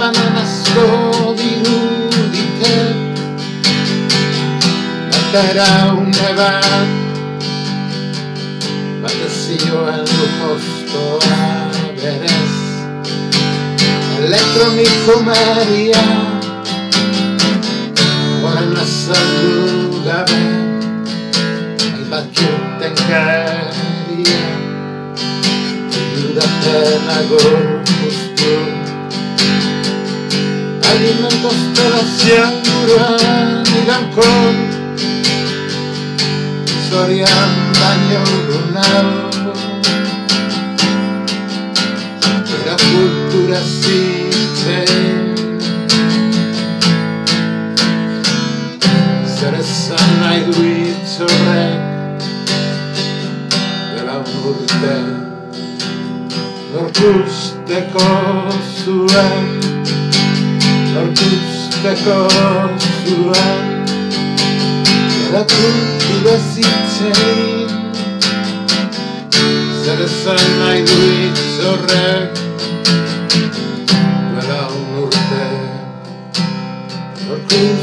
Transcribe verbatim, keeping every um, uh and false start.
banan asko dirudite, batera une bat, batez zioen lujozkoa berez, elektroniko meria, horren azaldu gabe, hainbat tenkaria, dudatenago justu, alimentos pelazian buruan irankon, zorian baino urrunago, era kultura zitzen, zer esan nahi du hitz horrek, dela un urte, norkusteko zuen, norkusteko zuen, era kultura zitzen, zer esan nahi du hitz horrek, dela un urte, norkusteko